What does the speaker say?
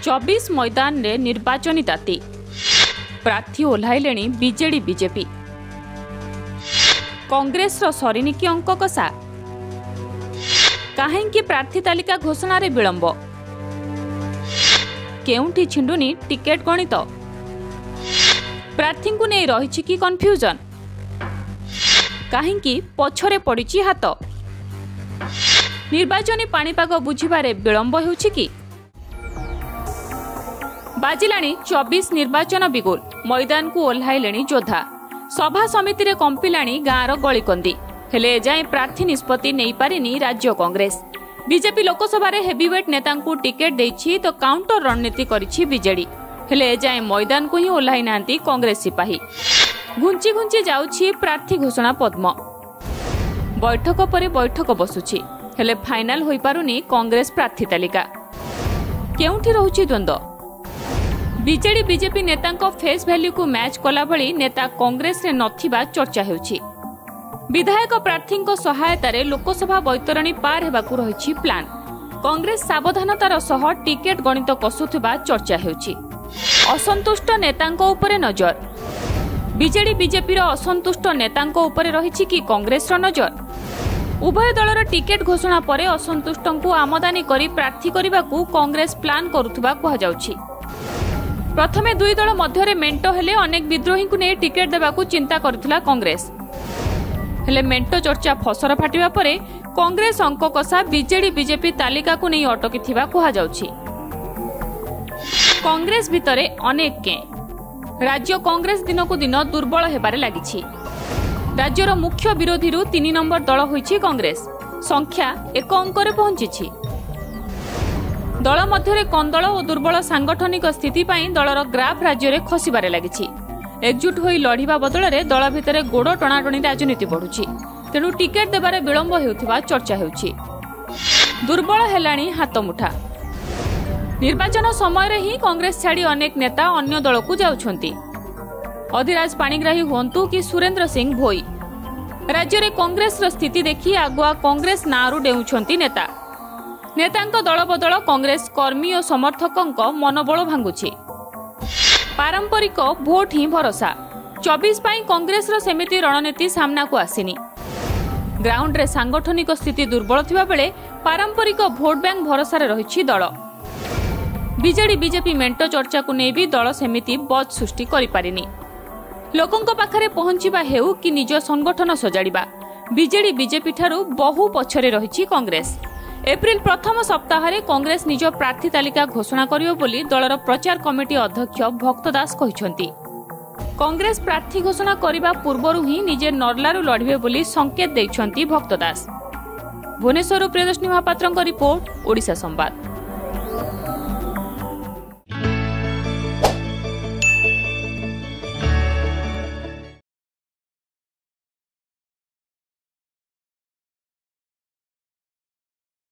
24 मैदान रे निर्वाचनी ताती प्रार्थी ओह्लाइले बीजेडी बीजेपी कांग्रेस रो सरीनी की अंक कषा कहीं प्रार्थी तालिका घोषणा रे विलंब केउंठी छिंडुनी टिकेट गणित प्रार्थी को नहीं रही कि कन्फ्यूजन कहीं पछरे पड़ी हाथ निर्वाचनी पाणीपाग बुझिबारे विलंब होउछि कि बाजिलाणी 24 निर्वाचन बिगुल मैदान को ओह्लाइले योद्धा सभा समिति रे कंपिलाणी गाँर गलिकंदी हेले एजाए प्रार्थी निष्पत्ति नहीं पारिनी राज्य कांग्रेस बीजेपी लोकसभा रे हेवीवेट नेता को टिकेट देछि तो काउंटर रणनीति करिछि बीजेडी हेले एजाए मैदान को ही ओह्लाई नांती कांग्रेस सिपाही घुंची घुंची जाउछि प्रार्थी घोषणा पद्म बैठक पर बैठक बसुछि हेले फाइनल होई पारुनी कांग्रेस प्रार्थी तालिका केउंठी रहुछि द्वंद्व बीजेडी बीजेपी नेता फेस वैल्यू को मैच कला भली नेता कांग्रेस रे नथिबा चर्चा हेउछि विधायक प्रार्थी सहायता रे लोकसभा बैतरणी पार हेबाकू रहिछि प्लान कांग्रेस सावधानतार सह टिकेट गणित कसुथिबा चर्चा हेउछि असंतुष्ट नेतांको उपरे नजर बीजेडी बीजेपी असंतुष्ट नेतांको उपरे रहिछि कि कांग्रेस रो नजर उभय दलर टिकेट घोषणा परे असंतुष्टंकु आमदानी करी प्रार्थी करबाकू कांग्रेस प्लान करुथबा कहा जाउछि प्रथमे दुई दल मध्यरे मेंटो हेले अनेक विद्रोही को नहीं टिकेट देबाकू चिंता करुथला कांग्रेस हेले मेंटो चर्चा फसर फाटिबा परे कांग्रेस अंक कषा बीजेडी बीजेपी तालिका को नहीं अटकीथिबा कहा जाउछि कांग्रेस भितरे अनेक के राज्य कांग्रेस दिन को दिन दुर्बल हेबारे लागिछि राज्यर मुख्य विरोधी 3 नंबर दल होइछि कांग्रेस संख्या 1 अंकरे पहुंचिछि दल मध्यरे कंदल और दुर्बल सांगठनिक स्थिति पाई दलर ग्राफ राज्य में खसिबारे लागिछि एकजुट होई लढ़िबा बदଳରେ दल भितरे गोड़ टणाटणी राजनीति बढ़ुछि तेणु टिकेट देबारे विलंब हेउथिबा चर्चा हेउछि दुर्बल हेलाणी हाथमुठा निर्वाचन समय रे ही कांग्रेस छाड़ी अनेक नेता अन्य दल को जाउछंती अधिराज पाणिग्राही हुंतु कि सुरेंद्र सिंह भोई राज्य में कांग्रेस रो स्थिति देखि आगुआ कांग्रेस नारू डेउछंती नेता नेतांक दल बदल कांग्रेस कर्मी और समर्थकों मनोबल भांगुछि पारंपरिक भोट ही भरोसा 24 पाई कांग्रेस रो सेमिति रणनीति सामना को आसिनी ग्राउंड रे सांगठनिक स्थिति दुर्बल थिबा बेले पारंपरिक भोट बैंक भरोसा रे रहिछि दल बीजेडी बीजेपी मेंटो चर्चा को नहीं भी दल सेमिति बज सृष्टि करि पारिनी लोकंक पाखरे पहुंचिबा हेउ कि निज संगठन सजाड़िबा बीजेडी बीजेपी ठारू बहु पछरे रहिछि कांग्रेस एप्रिल प्रथम सप्ताह रे कांग्रेस निज प्रार्थी तालिका घोषणा करियो बोली दलर प्रचार कमिटी अध्यक्ष भक्त दास कहिसंती कांग्रेस प्रार्थी घोषणा करिबा पूर्वरु ही निजे नरलारू लढिबे बोली संकेत दैछंती भक्त दास भुवनेश्वर प्रियदर्शनी महापात्रଙ୍କ रिपोर्ट ओडिशा संवाद।